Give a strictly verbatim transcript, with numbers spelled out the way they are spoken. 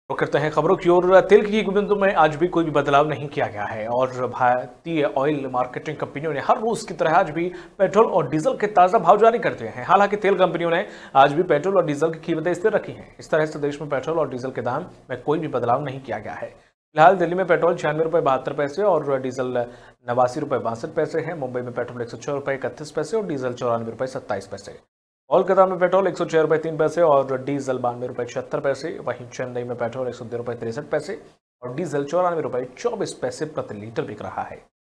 वो करते हैं खबरों की ओर। तेल की कीमतों में आज भी कोई भी बदलाव नहीं किया गया है और भारतीय ऑयल मार्केटिंग कंपनियों ने हर रोज की तरह आज भी पेट्रोल और डीजल के ताज़ा भाव जारी कर दिए हैं। हालांकि तेल कंपनियों ने आज भी पेट्रोल और डीजल की कीमतें स्थिर रखी हैं। इस तरह से देश में पेट्रोल और डीजल के दाम में कोई भी बदलाव नहीं किया गया है। फिलहाल दिल्ली में पेट्रोल छियानवे रुपये बहत्तर पैसे और डीजल नवासी रुपये बासठ पैसे है। मुंबई में पेट्रोल एक सौ छह रुपये इकतीस पैसे और डीजल चौरानवे रुपये सत्ताईस पैसे। कोलकाता में पेट्रोल एक सौ छह रुपये तीन पैसे और डीजल बानवे रुपये छिहत्तर पैसे। वहीं चेन्नई में पेट्रोल एक सौ दो रुपये तिरसठ पैसे और डीजल चौरानवे रुपये चौबीस पैसे प्रति लीटर बिक रहा है।